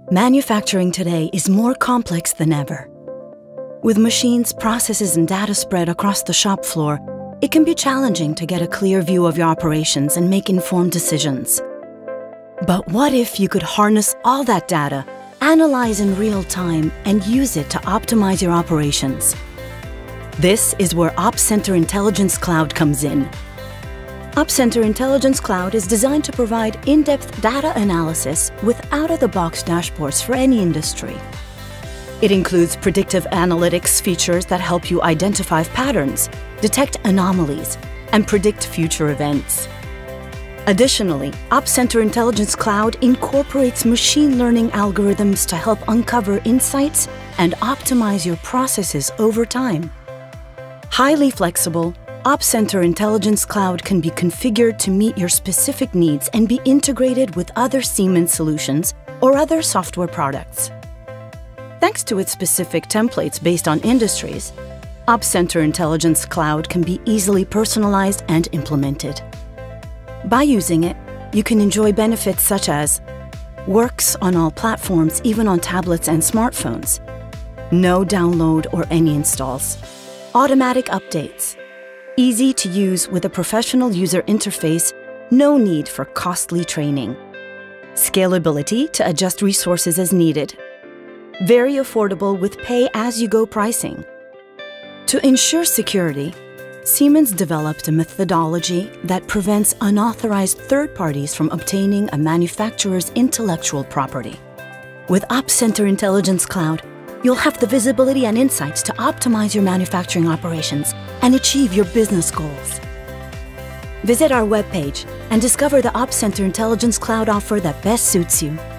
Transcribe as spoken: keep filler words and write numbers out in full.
Manufacturing today is more complex than ever. With machines, processes, and data spread across the shop floor, it can be challenging to get a clear view of your operations and make informed decisions. But what if you could harness all that data, analyze in real time, and use it to optimize your operations? This is where Opcenter Intelligence Cloud comes in. Opcenter Intelligence Cloud is designed to provide in-depth data analysis with out-of-the-box dashboards for any industry. It includes predictive analytics features that help you identify patterns, detect anomalies, and predict future events. Additionally, Opcenter Intelligence Cloud incorporates machine learning algorithms to help uncover insights and optimize your processes over time. Highly flexible, Opcenter Intelligence Cloud can be configured to meet your specific needs and be integrated with other Siemens solutions or other software products. Thanks to its specific templates based on industries, Opcenter Intelligence Cloud can be easily personalized and implemented. By using it, you can enjoy benefits such as works on all platforms, even on tablets and smartphones, no download or any installs, automatic updates, easy to use with a professional user interface, no need for costly training. Scalability to adjust resources as needed. Very affordable with pay-as-you-go pricing. To ensure security, Siemens developed a methodology that prevents unauthorized third parties from obtaining a manufacturer's intellectual property. With Opcenter Intelligence Cloud, you'll have the visibility and insights to optimize your manufacturing operations and achieve your business goals. Visit our webpage and discover the Opcenter Intelligence Cloud offer that best suits you.